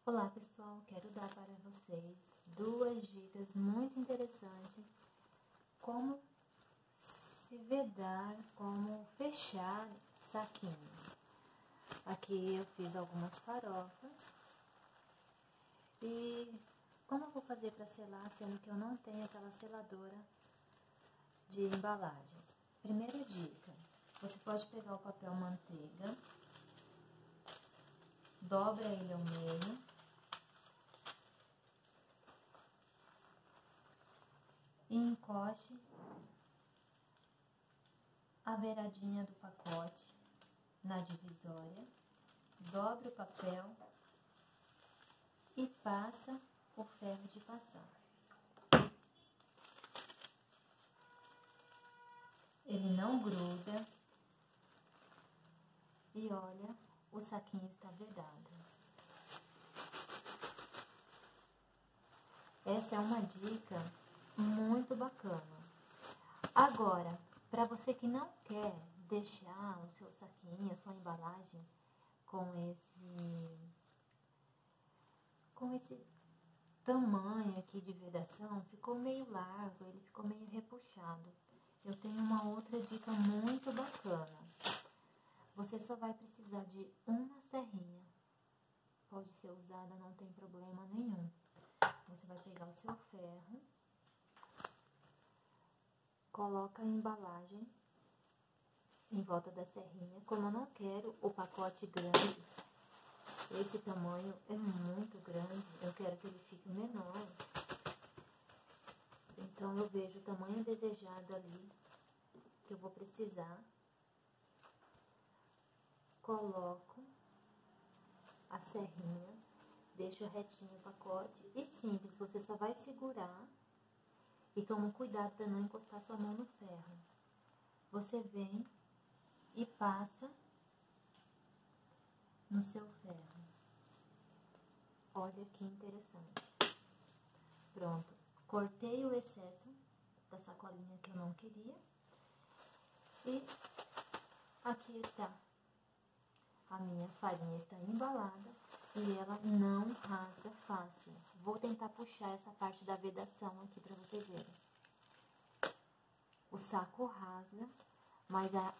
Olá pessoal, quero dar para vocês duas dicas muito interessantes como se vedar, como fechar saquinhos. Aqui eu fiz algumas farofas e como eu vou fazer para selar, sendo que eu não tenho aquela seladora de embalagens? Primeira dica, você pode pegar o papel manteiga, dobra ele ao meio e encoste a beiradinha do pacote na divisória, dobra o papel e passa o ferro de passar. Ele não gruda e olha, o saquinho está vedado. Essa é uma dica muito bacana. Agora, para você que não quer deixar o seu saquinho, a sua embalagem com esse tamanho aqui de vedação, ficou meio largo, ele ficou meio repuxado. Eu tenho uma outra dica muito bacana. Você só vai precisar de uma serrinha. Pode ser usada, não tem problema nenhum. Você vai pegar o seu ferro, coloca a embalagem em volta da serrinha. Como eu não quero o pacote grande, esse tamanho é muito grande, eu quero que ele fique menor. Então eu vejo o tamanho desejado ali, que eu vou precisar. Coloco a serrinha, deixo retinho o pacote e simples, você só vai segurar e toma cuidado para não encostar sua mão no ferro. Você vem e passa no seu ferro. Olha que interessante. Pronto, cortei o excesso da sacolinha que eu não queria e aqui está. A minha farinha está embalada e ela não rasga fácil. Vou tentar puxar essa parte da vedação aqui para vocês verem. O saco rasga, mas a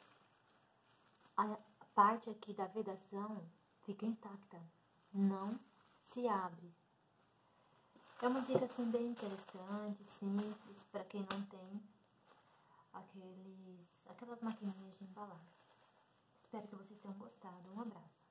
parte aqui da vedação fica intacta, não se abre. É uma dica assim bem interessante, simples, para quem não tem aquelas maquininhas de embalar. Espero que vocês tenham gostado. Um abraço.